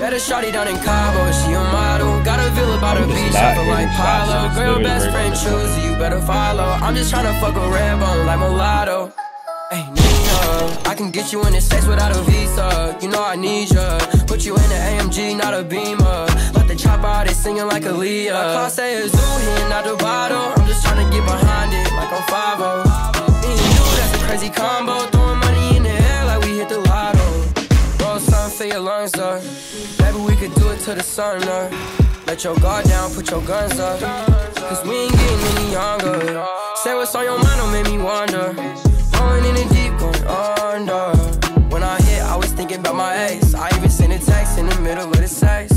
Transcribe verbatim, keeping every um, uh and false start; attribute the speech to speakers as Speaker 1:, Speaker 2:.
Speaker 1: Met a shawty down in Cabo, she a model. Got a villa by the beach, I feel like Pilo. Girl, best friend choosy, you better follow. I'm just tryna fuck a red bone like mulatto. Hey, Nina, I can get you in the States without a visa. You know I need ya. Put you in an A M G, not a Beamer. Let the chopper out, they singing like Aaliyah. My car say a zoo, hitting out the bottle. I'm just tryna get behind it like I'm five oh. Me and you, that's a crazy combo. Throwing money in the air like we hit the lotto. Roll something for your lungs up. Maybe we could do it till the sun up. Let your guard down, put your guns up. Cause we ain't getting any younger. Say what's on your mind, don't make me wonder. Going in the deep, going under. When I hit, I was thinking about my ex. I even sent a text in the middle of the sex.